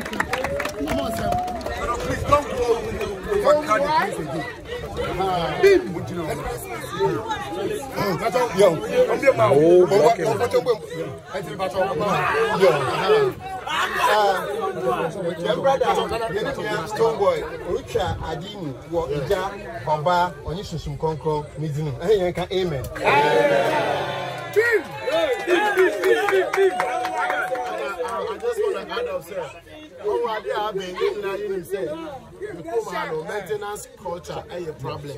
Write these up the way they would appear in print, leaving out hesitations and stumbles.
Come on, sir. Please don't go over cardi again. That's all. Yo, Stonebwoy, Ucha Adini, Wija, Baba, Onisum Conco, Mizinu. Amen. I just want to add up, sir. Oh, I have been maintenance culture a problem.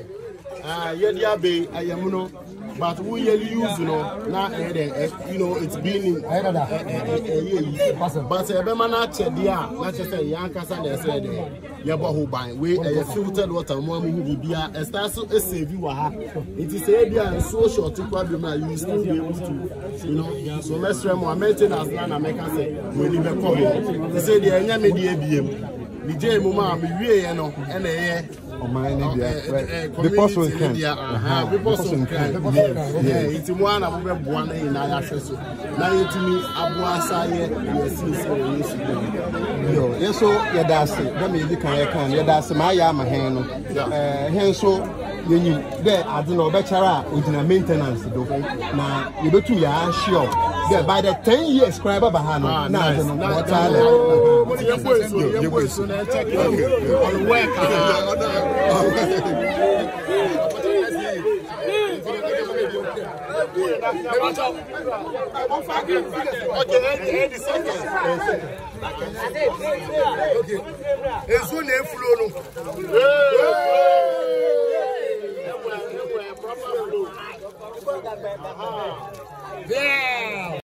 But we use, now, it's been but Bemana Chedia, not just a young Casa, said, Yabahu by way a filtered water, one beer, and starts to save you. It is a beer and so short to problem. You still be able to, so let's try more maintenance. Nana make us say, we live a comment. They say the media BM. The J Muma, we and the person can. It's one of one in Ayasha. Now, to me, Abuasa, yes, so that's it. Let me look at your that's my yama hand. Hence, so you there, I don't know, better with a maintenance. Now, you go to your sure. By the 10 years, scribe Bahana. Yeah.